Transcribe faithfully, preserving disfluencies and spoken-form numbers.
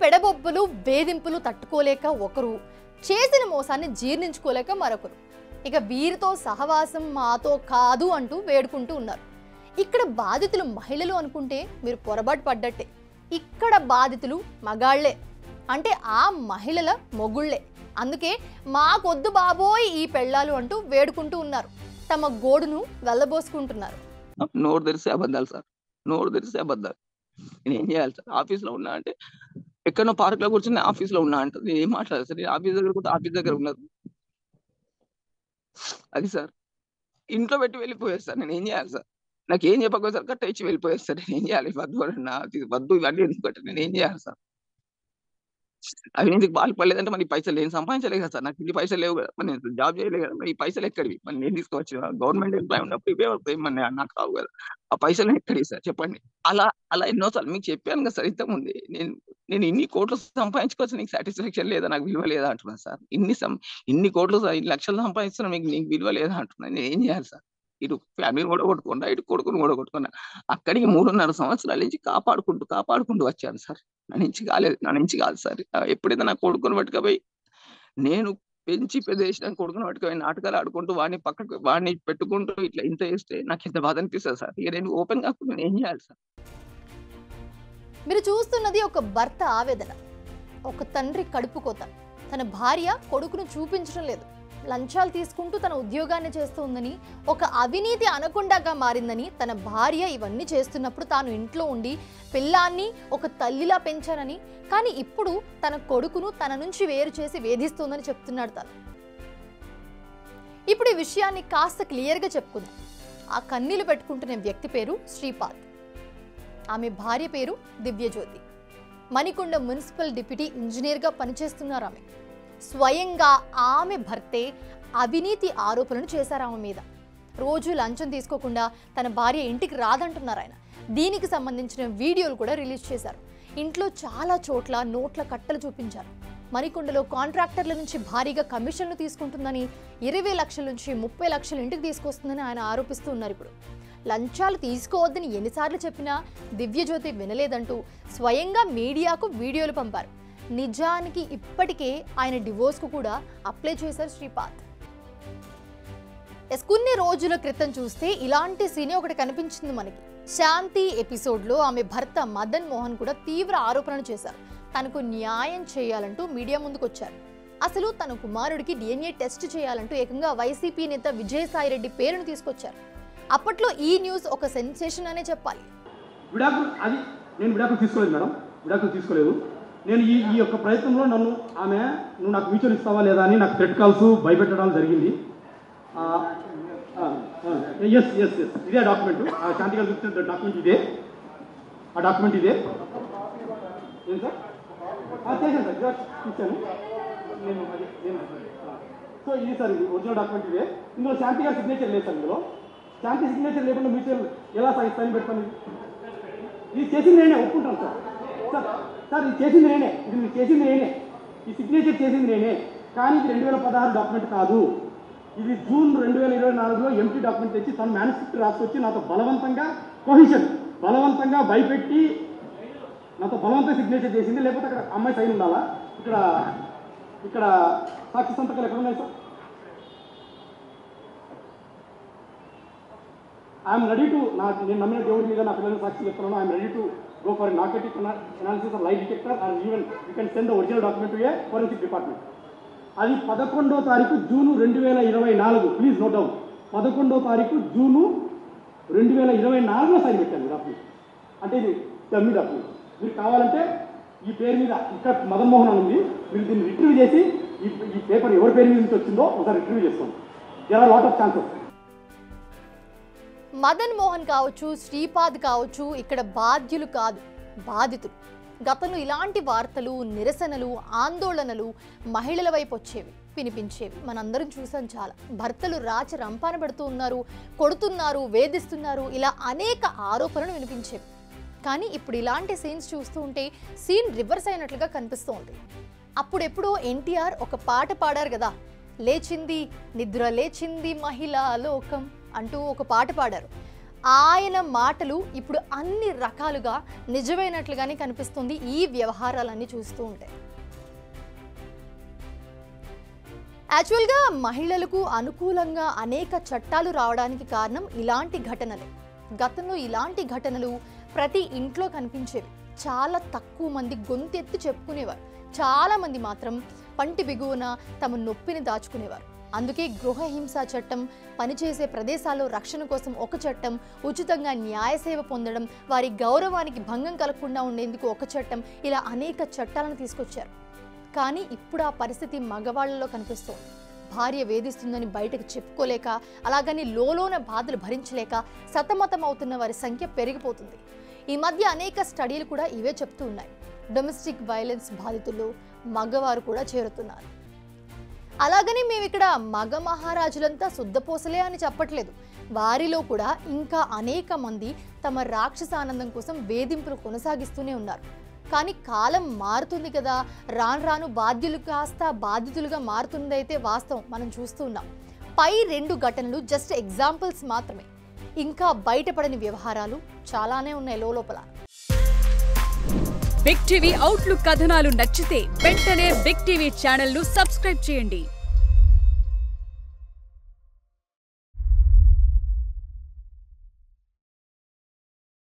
పెడబొబ్బలు వేధింపులు తట్టుకోలేక ఒకరు, చేసిన మోసాన్ని జీర్ణించుకోలేక మరొకరు. ఇక వీరితో సహవాసం మాతో కాదు అంటూ వేడుకుంటూ ఉన్నారు. ఇక్కడ బాధితులు మహిళలు అనుకుంటే మీరు పొరపాటు పడ్డట్టే. ఇక్కడ బాధితులు మగాళ్లే, అంటే ఆ మహిళల మొగుళ్లే. అందుకే మాకొద్దు బాబోయ్ ఈ పెళ్ళాలు అంటూ వేడుకుంటూ ఉన్నారు. తమ గోడును వెళ్ళబోసుకుంటున్నారు. నోరు తెరిస్తే అబద్ధాలు సార్, నోరు తెరిస్తే అబద్ధాలు. నేను ఏం చేయాలి సార్? ఆఫీస్లో ఉన్నా అంటే ఎక్కడో పార్క్ లో కూర్చొని ఆఫీస్లో ఉన్నా అంటే నేను ఏం మాట్లాడాలి సార్? ఆఫీస్ దగ్గర కూడా ఆఫీస్ దగ్గర ఉన్నది అది సార్. ఇంట్లో పెట్టి వెళ్ళిపోయారు సార్. నేను ఏం చేయాలి సార్? నాకు ఏం చెప్పకపోతే సార్ కట్ట ఇచ్చి వెళ్ళిపోయారు సార్. నేను ఏం చేయాలి? వద్దు వద్దు ఇవన్నీ ఎందుకంటే నేను ఏం చేయాలి సార్? అవినీతికి పాల్పడలేదంటే మరి పైసలు ఏం సంపాదించలేదు కదా సార్. నాకు ఇన్ని పైసలు లేవు కదా, మరి నేను జాబ్ చేయలేదు కదా, మరి ఈ పైసలు ఎక్కడివి? మరి నేను తీసుకోవచ్చు గవర్నమెంట్ ఎంప్లాయ్ ఉన్నప్పుడు ఇవే వస్తాయి, మరి నాకు రావు కదా. ఆ పైసలు ఎక్కడి సార్ చెప్పండి? అలా అలా ఎన్నోసార్లు మీకు చెప్పాను కదా సార్ ఇంతకుముందే. నేను నేను ఇన్ని కోట్లు సంపాదించుకోవచ్చు, నీకు సాటిస్ఫాక్షన్ లేదా, నాకు విలువ లేదా అంటున్నాను సార్. ఇన్ని సం ఇన్ని కోట్లు ఇన్ని లక్షలు సంపాదిస్తున్నా మీకు నీకు విలువ లేదా అంటున్నాను. నేను ఏం చేయాలి సార్? ఇటు ఫ్యామిలీని కూడా కొట్టుకున్నా, ఇటు కొడుకుని కూడా కొట్టుకున్నా. అక్కడికి మూడున్నర సంవత్సరాల నుంచి కాపాడుకుంటూ కాపాడుకుంటూ వచ్చాను సార్. నా నుంచి కాలేదు, నా నుంచి కాదు సార్. ఎప్పుడైతే నా కొడుకుని పట్టుకపోయి నేను పెంచి పెద్ద కొడుకుని పట్టుకపోయి నాటకాలు ఆడుకుంటూ వాడిని పక్కకు వాడిని పెట్టుకుంటూ ఇట్లా ఇంత చేస్తే నాకు ఎంత బాధ అనిపిస్తుంది సార్. ఇక నేను ఓపెన్ కాకుండా నేను ఏం చేయాలి సార్? మీరు చూస్తున్నది ఒక భర్త ఆవేదన, ఒక తండ్రి కడుపు కోత. తన భార్య కొడుకును చూపించడం లేదు, లంచాలు తీసుకుంటూ తన ఉద్యోగాన్ని చేస్తుందని, ఒక అవినీతి అనకొండగా మారిందని. తన భార్య ఇవన్నీ చేస్తున్నప్పుడు తాను ఇంట్లో ఉండి పిల్లాన్ని ఒక తల్లిలా పెంచానని, కానీ ఇప్పుడు తన కొడుకును తన నుంచి వేరు చేసి వేధిస్తోందని చెప్తున్నాడు తను. ఇప్పుడు ఈ విషయాన్ని కాస్త క్లియర్గా చెప్పుకుందాం. ఆ కన్నీళ్లు పెట్టుకుంటున్న వ్యక్తి పేరు శ్రీపాద్, ఆమె భార్య పేరు దివ్యజ్యోతి. మణికొండ మున్సిపల్ డిప్యూటీ ఇంజనీర్గా పనిచేస్తున్నారు ఆమె. స్వయంగా ఆమె భర్తే అవినీతి ఆరోపణలు చేశారు ఆమె మీద. రోజు లంచం తీసుకోకుండా తన భార్య ఇంటికి రాదంటున్నారు ఆయన. దీనికి సంబంధించిన వీడియోలు కూడా రిలీజ్ చేశారు. ఇంట్లో చాలా చోట్ల నోట్ల కట్టలు చూపించారు. మణికొండలో కాంట్రాక్టర్ల నుంచి భారీగా కమిషన్లు తీసుకుంటుందని, ఇరవై లక్షల నుంచి ముప్పై లక్షలు ఇంటికి తీసుకొస్తుందని ఆయన ఆరోపిస్తూ ఉన్నారు. ఇప్పుడు లంచాలు తీసుకోవద్దని ఎన్నిసార్లు చెప్పినా దివ్యజ్యోతి వినలేదంటూ స్వయంగా మీడియాకు వీడియోలు పంపారు. నిజానికి ఇప్పటికే ఆయన డివోర్స్కు కూడా అప్లై చేశారు శ్రీపాద్. కొన్ని రోజుల క్రితం చూస్తే ఇలాంటి సీనే ఒకటి కనిపించింది మనకి. శాంతి ఎపిసోడ్లో ఆమె భర్త మదన్ మోహన్ కూడా తీవ్ర ఆరోపణలు చేశారు. తనకు న్యాయం చేయాలంటూ మీడియా ముందుకు వచ్చారు. అసలు తన కుమారుడికి డిఎన్ఏ టెస్ట్ చేయాలంటూ ఏకంగా వైసీపీ నేత విజయసాయి రెడ్డి పేరును తీసుకొచ్చారు. అప్పట్లో ఈ న్యూస్ ఒక సెన్సేషన్ అనే చెప్పాలి. విడాకులు అది నేను విడాకులు తీసుకోలేదు మేడం, విడాకులు తీసుకోలేదు. నేను ఈ ఈ యొక్క ప్రయత్నంలో నన్ను ఆమె నువ్వు నాకు మ్యూచువల్ ఇస్తావా లేదా అని నాకు థ్రెట్ కాల్స్ భయపెట్టడం జరిగింది. ఎస్ ఎస్ ఎస్ ఇదే డాక్యుమెంట్, శాంతి గారు చూస్తున్న డాక్యుమెంట్ ఇదే, ఆ డాక్యుమెంట్ ఇదే. ఏం సార్ చేశాను సార్, జిరాక్స్ ఇచ్చాను నేను. అది సో ఇది సార్, ఇది ఒరిజినల్ డాక్యుమెంట్ ఇదే. ఇందులో శాంతి గారి సిగ్నేచర్ లేదు సార్. ఇందులో శాంతి సిగ్నేచర్ లేకుండా మ్యూచువల్ ఎలా సార్ సైన్ పెట్టుకోండి? ఇది చేసింది నేనే, ఒప్పుకుంటాను సార్. సార్ సార్ ఇది చేసింది నేనే, ఇది మీరు చేసింది నేనే, ఈ సిగ్నేచర్ చేసింది నేనే. కానీ ఇది రెండు వేల పదహారు డాక్యుమెంట్ కాదు, ఇది జూన్ రెండు వేల ఇరవై నాలుగులో ఎంటీ డాక్యుమెంట్ తెచ్చి తను మ్యానుస్క్రిప్ట్ రాసుకొచ్చి నాతో బలవంతంగా కొహిషన్ బలవంతంగా భయపెట్టి నాతో బలవంతంగా సిగ్నేచర్ చేసింది. లేకపోతే అక్కడ అమ్మాయి సైన్ ఉండాలా? ఇక్కడ ఇక్కడ సాక్షి సంతకాలు ఎక్కడ ఉన్నాయి సార్? ఐఎమ్ రెడీ టు, నాకు నేను నమ్మిన దేవుడి మీద నా పిల్లల సాక్షి చెప్తున్నాను. I'm ready to go for a narcotic analysis or lie detector, and even you can send the original document to a forensic department. అది పదకొండో తారీఖు జూను రెండు వేల ఇరవై నాలుగు ప్లీజ్ నోట్ డౌన్. పదకొండో తారీఖు జూను రెండు వేల ఇరవై నాలుగులో సైన్ పెట్టాను డాక్యుమెంట్. అంటే ఇది డమ్మీ డాక్యుమెంట్. మీరు కావాలంటే ఈ పేరు మీద ఇక్కడ మదన్ మోహన్ అని ఉంది, మీరు దీన్ని రిట్రీవ్ చేసి ఈ ఈ పేపర్ ఎవరి పేరు మీద నుంచి వచ్చిందో ఒకసారి రిట్రీవ్ చేసుకోండి. There are lot of chances. Madan Mohan కావచ్చు, శ్రీపాద్ కావచ్చు, ఇక్కడ బాధ్యులు కాదు, బాధితులు. గతంలో ఇలాంటి వార్తలు, నిరసనలు, ఆందోళనలు మహిళల వైపు వచ్చేవి, వినిపించేవి. మనందరం చూసాం చాలా. భర్తలు రాచ రంపాన పెడుతూ ఉన్నారు, కొడుతున్నారు, వేధిస్తున్నారు, ఇలా అనేక ఆరోపణలు వినిపించేవి. కానీ ఇప్పుడు ఇలాంటి సీన్స్ చూస్తూ ఉంటే సీన్ రివర్స్ అయినట్లుగా కనిపిస్తోంది. అప్పుడెప్పుడో ఎన్టీఆర్ ఒక పాట పాడారు కదా, లేచింది నిద్ర లేచింది మహిళా లోకం అంటూ ఒక పాట పాడారు. ఆయన మాటలు ఇప్పుడు అన్ని రకాలుగా నిజమైనట్లుగానే కనిపిస్తుంది ఈ వ్యవహారాలన్నీ చూస్తూ ఉంటే. యాక్చువల్గా మహిళలకు అనుకూలంగా అనేక చట్టాలు రావడానికి కారణం ఇలాంటి ఘటనలే. గతంలో ఇలాంటి ఘటనలు ప్రతి ఇంట్లో కనిపించేవి. చాలా తక్కువ మంది గొంతెత్తి చెప్పుకునేవారు, చాలా మంది మాత్రం పంటి బిగువన తమ నొప్పిని దాచుకునేవారు. అందుకే గృహ హింసా చట్టం, పనిచేసే ప్రదేశాల్లో రక్షణ కోసం ఒక చట్టం, ఉచితంగా న్యాయ సేవ పొందడం, వారి గౌరవానికి భంగం కలగకుండా ఉండేందుకు ఒక చట్టం, ఇలా అనేక చట్టాలను తీసుకొచ్చారు. కానీ ఇప్పుడు ఆ పరిస్థితి మగవాళ్లలో కనిపిస్తోంది. భార్య వేధిస్తుందని బయటకు చెప్పుకోలేక, అలాగని లోలోన బాధలు భరించలేక సతమతం అవుతున్న వారి సంఖ్య పెరిగిపోతుంది. ఈ మధ్య అనేక స్టడీలు కూడా ఇవే చెప్తూ ఉన్నాయి. డొమెస్టిక్ వైలెన్స్ బాధితుల్లో మగవారు కూడా చేరుతున్నారు. అలాగని మేము ఇక్కడ మగ మహారాజులంతా శుద్ధపోసలే అని చెప్పట్లేదు. వారిలో కూడా ఇంకా అనేక మంది తమ రాక్షస ఆనందం కోసం వేధింపులు కొనసాగిస్తూనే ఉన్నారు. కానీ కాలం మారుతుంది కదా, రాను రాను బాధ్యులు కాస్త బాధితులుగా మారుతుందైతే వాస్తవం మనం చూస్తూ ఉన్నాం. పై రెండు ఘటనలు జస్ట్ ఎగ్జాంపుల్స్ మాత్రమే. ఇంకా బయటపడని వ్యవహారాలు చాలానే ఉన్నాయి లోపల. బిగ్ టీవీ అవుట్లుక్ కథనాలు నచ్చితే వెంటనే బిగ్ టీవీ ఛానల్ ను సబ్స్క్రైబ్ చేయండి.